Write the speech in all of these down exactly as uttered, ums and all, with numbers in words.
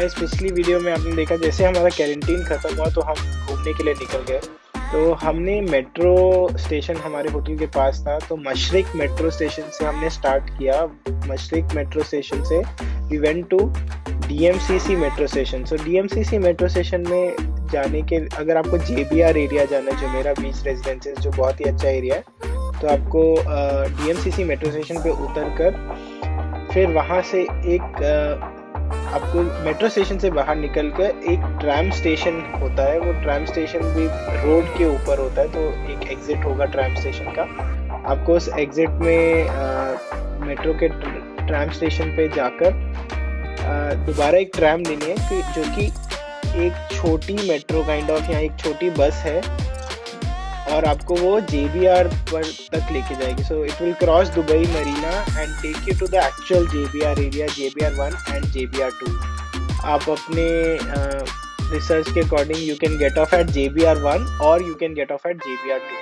Guys, पिछली video में आपने देखा जैसे हमारा क्वारंटीन ख़त्म हुआ तो हम घूमने के लिए निकल गए। तो हमने मेट्रो स्टेशन हमारे होटल के पास था, तो मशरिक मेट्रो स्टेशन से हमने स्टार्ट किया। मशरिक मेट्रो स्टेशन से we went to DMCC metro station. So DMCC metro station में जाने के, अगर आपको जेबीआर एरिया जाना है, जुमेरा बीच रेजिडेंसेस, जो बहुत ही अच्छा एरिया है, तो आपको डीएमसीसी मेट्रो स्टेशन पे उतर कर फिर वहाँ से एक आ, आपको मेट्रो स्टेशन से बाहर निकल कर एक ट्रैम स्टेशन होता है। वो ट्रैम स्टेशन भी रोड के ऊपर होता है, तो एक एग्जिट होगा ट्रैम स्टेशन का। आपको उस एग्जिट में आ, मेट्रो के ट्रैम स्टेशन पे जाकर दोबारा एक ट्रैम लेनी है, कि जो कि एक छोटी मेट्रो काइंड ऑफ या एक छोटी बस है, और आपको वो जेबीआर पर तक लेके जाएगी। So it will cross Dubai Marina and take you to the actual JBR area, JBR one and JBR two. आप अपने रिसर्च के according you can get off at JBR one और you can get off at JBR two.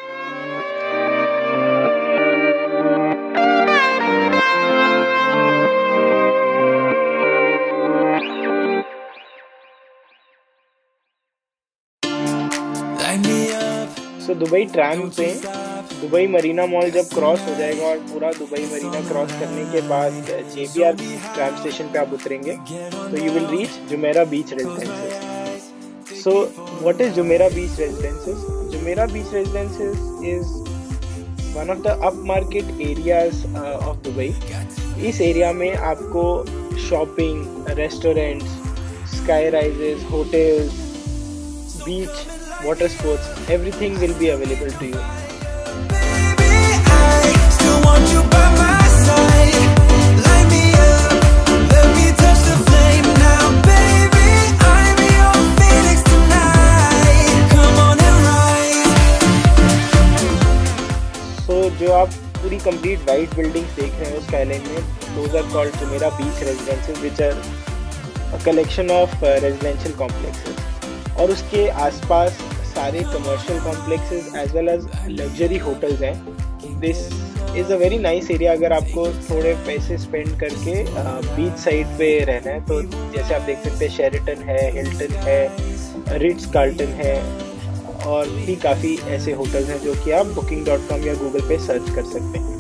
तो Dubai tram पे Dubai Marina mall जब cross हो जाएगा और पूरा दुबई मरीना क्रॉस करने के बाद जेबीआर ट्रैम स्टेशन पे आप उतरेंगे, तो you will reach Jumeirah beach residences. So what is Jumeirah beach residences? Jumeirah beach residences is one of the up market areas of Dubai. इस एरिया में आपको shopping, restaurants, sky rises, hotels, beach, water sports, everything will be available to you. Baby, I still want you by my side. Light me up, let me touch the flame now. Baby, I'm your phoenix tonight. Come on and rise. So जो आप पूरी complete white buildings देख रहे हैं skyline में, those are called Jumeirah Beach Residences, which are a collection of uh, residential complexes. और उसके आसपास सारे commercial complexes as well as luxury hotels हैं। This is a very nice area. अगर आपको थोड़े पैसे स्पेंड करके बीच साइड पे रहना है, तो जैसे आप देख सकते हैं शेरेटन है, हिल्टन है, रिट्स कार्ल्टन है, और भी काफ़ी ऐसे होटल्स हैं जो कि आप बुकिंग डॉट कॉम या गूगल पे सर्च कर सकते हैं।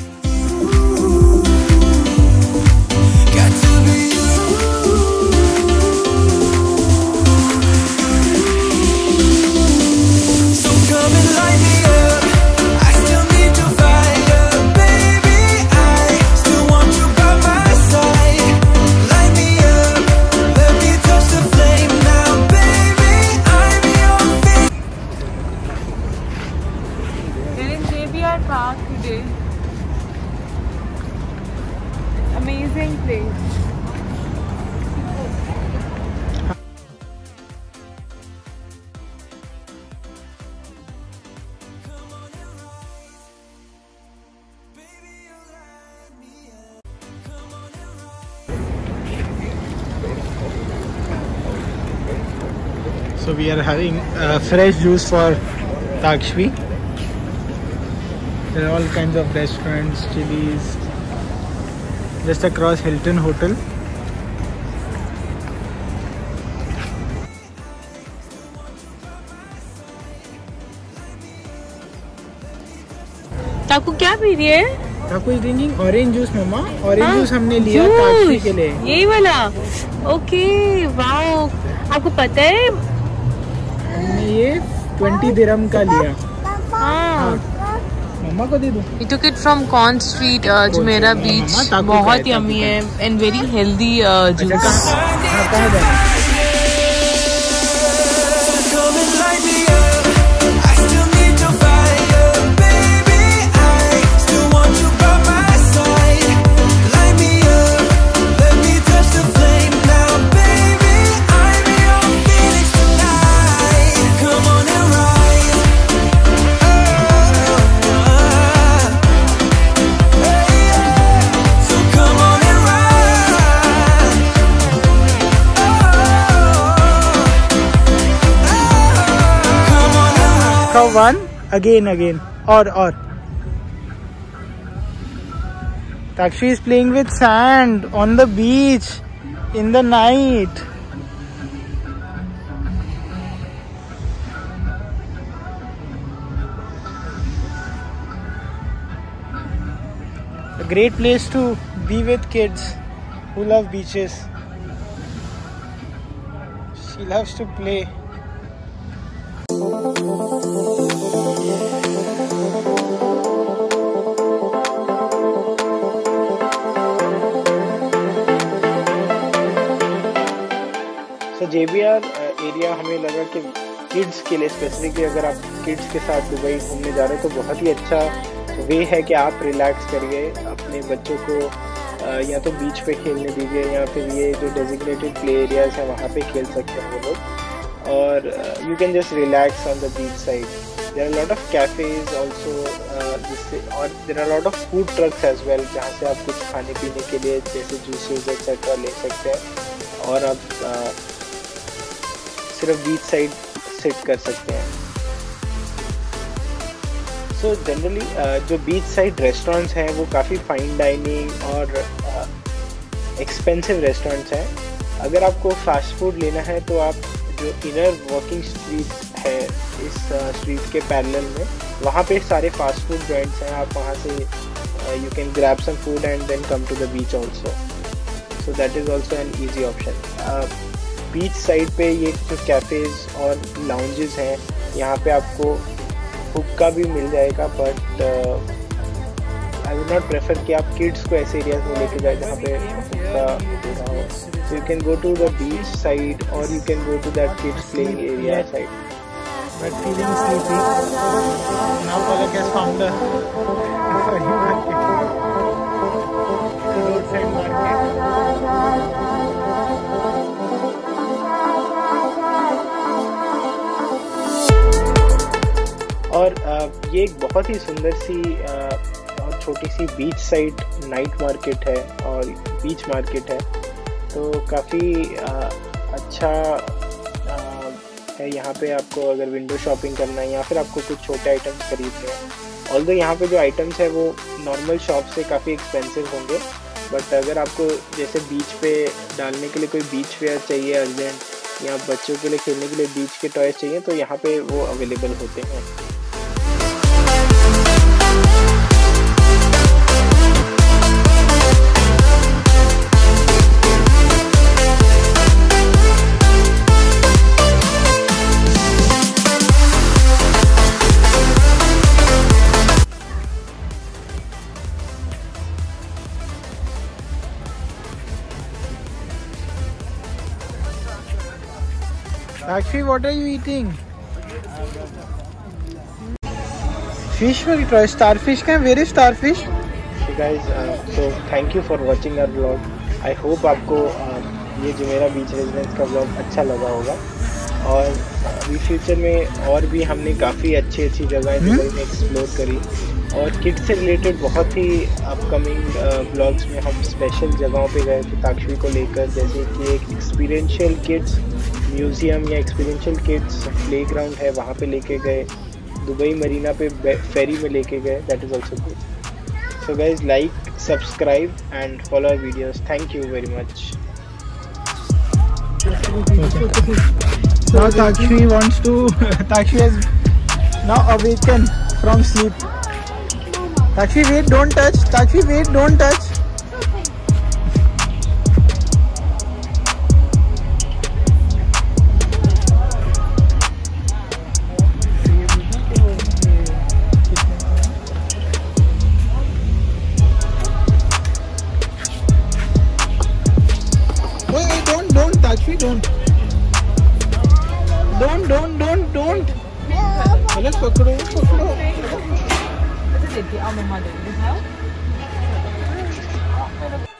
Amazing place. So we are having uh, fresh juice for Takshvi. There are all kinds of restaurants, chilies, just across Hilton Hotel. ताकू क्या पी रही है? Taku is drinking orange juice मम्मा। ऑरेंज जूस हमने लिया ताकू के लिए, यही वाला। Okay, wow. आपको पता है हमने ये ट्वेंटी दिरहम का लिया। हाँ, मम्मा को दे दो। We took it from Con Street, uh, Jumeirah Beach. बहुत यम्मी है and very healthy uh, juice. कहाँ जाना? One again again or or Takshi is playing with sand on the beach in the night. A great place to be with kids who love beaches. She loves to play. So J B R area हमें लगा कि kids के लिए specifically अगर आप kids के साथ Dubai घूमने जा रहे हैं तो बहुत ही अच्छा वे है कि आप रिलैक्स करिए, अपने बच्चों को या तो बीच पे खेलने दीजिए या फिर ये जो डेजिग्नेटेड प्ले एरियाज हैं वहाँ पे खेल सकते हैं वो लोग, और you can just relax on the beach side. There are lot of cafes also, जिससे और there are lot of food trucks as well, जहाँ से आप कुछ खाने पीने के लिए जैसे जूसेस एक्सेट्रा ले सकते हैं और आप uh, सिर्फ बीच साइड सिट कर सकते हैं. सो so, जनरली uh, जो बीच साइड रेस्टोरेंट्स हैं वो काफ़ी फाइन डाइनिंग और एक्सपेंसिव uh, रेस्टोरेंट्स हैं. अगर आपको फास्ट फूड लेना है तो आप जो इनर वॉकिंग स्ट्रीट है इस स्ट्रीट uh, के पैरेलल में, वहाँ पे सारे फास्ट फूड जॉइंट्स हैं. आप वहाँ से you can grab some food and then come to the beach also. So that is also an easy option. Beach side पे ये जो कैफ़ेज़ और लाउंजेस हैं यहाँ पे आपको हुक्का भी मिल जाएगा, but I would not prefer कि आप किड्स को ऐसे एरियाज में लेके जाए जहाँ पे हुक्का हो. So you can go to the beach side और you can go to that kids playing area side. But feeling sleepy now. Palak has found the roadside market. और ये एक बहुत ही सुंदर सी और छोटी सी बीच साइड नाइट मार्केट है और बीच मार्केट है, तो काफ़ी अच्छा है. यहाँ पे आपको अगर विंडो शॉपिंग करना है या फिर आपको कुछ छोटे आइटम्स खरीदने हैं, ऑल्दो यहाँ पे जो आइटम्स है वो नॉर्मल शॉप से काफ़ी एक्सपेंसिव होंगे, बट अगर आपको जैसे बीच पे डालने के लिए कोई बीच वेयर चाहिए अर्जेंट या बच्चों के लिए खेलने के लिए बीच के टॉयज चाहिए तो यहाँ पे वो अवेलेबल होते हैं. Sakshi, what are you eating? Fish will try. Starfish can. Where is starfish? So guys, uh, so thank you for watching our vlog. I hope आपको uh, ये जो मेरा बीच रेजिडेंस का vlog अच्छा लगा होगा, और अभी फ्यूचर में और भी हमने काफ़ी अच्छी अच्छी जगहें दुबई में एक्सप्लोर करी, और किड्स से रिलेटेड बहुत ही अपकमिंग ब्लॉग्स में हम स्पेशल जगहों पे गए थे ताक्षवी को लेकर, जैसे कि एक एक्सपीरियंशियल किड्स म्यूज़ियम या एक्सपीरियंशियल किड्स प्लेग्राउंड है वहाँ पे लेके गए, दुबई मरीना पे फेरी में लेके गए. That is also good. So guys, like, subscribe and follow our videos. Thank you very much. Now Takshi wants to. Takshi has now awakened from sleep. Takshi, wait, don't touch. Takshi, wait, don't touch. Wait, wait, don't, don't, Takshi, don't. Don't, don't, don't, don't. अरे पकड़ो, पकड़ो. देखिए, अब मम्मा देंगे.